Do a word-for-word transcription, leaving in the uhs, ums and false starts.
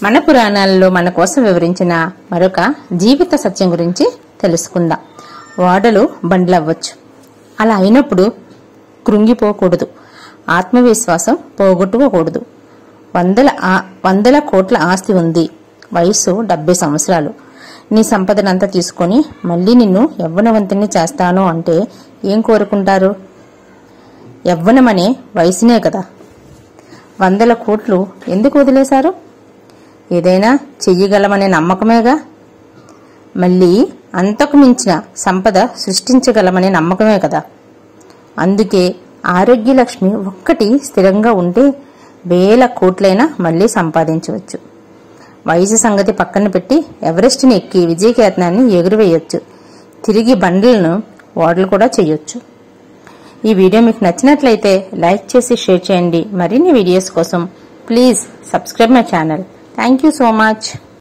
మన పురాణాలలో మన కోసం వివరించిన మరొక జీవిత సత్యం గురించి తెలుసుకుందాం. ఓడలు బండ్లవ్వచ్చు. అలా అయినప్పుడు కృంగిపోకూడదు. ఆత్మవిశ్వాసం పోగొట్టుకోకూడదు. వందల వందల కోట్ల ఆస్తి ఉంది. వయసు డెబ్బై సంవత్సరాలు. నీ సంపదనంతా తీసుకొని మళ్ళీ నిన్ను యవ్వనవంతుని చేస్తాను అంటే ఏం కోరుకుంటారు? యవ్వనమనే వయసునే కదా. వందల కోట్లు ఎందుకు వదిలేశారు? ఏదైనా చెయ్యగలమనే నమ్మకమేగా. మళ్ళీ అంతకు మించిన సంపద సృష్టించగలమనే నమ్మకమే కదా. అందుకే ఆరోగ్యలక్ష్మి ఒక్కటి స్థిరంగా ఉంటే వేల కోట్లైనా మళ్ళీ సంపాదించవచ్చు. వయసు సంగతి పక్కన పెట్టి ఎవరెస్ట్ని ఎక్కి విజయకేతనాన్ని ఎగురవేయొచ్చు. తిరిగి బండ్లను ఓడలు కూడా చేయొచ్చు. ఈ వీడియో మీకు నచ్చినట్లయితే లైక్ చేసి షేర్ చేయండి. మరిన్ని వీడియోస్ కోసం please subscribe my channel. Thank you so much.